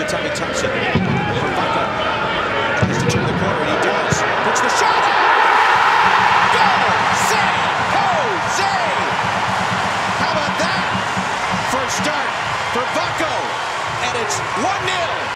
every time he touches it. For Bucko. Tries to turn the corner, and he does. Puts the shot up! Go! San Jose! How about that? First start for Bucko, and it's 1-0.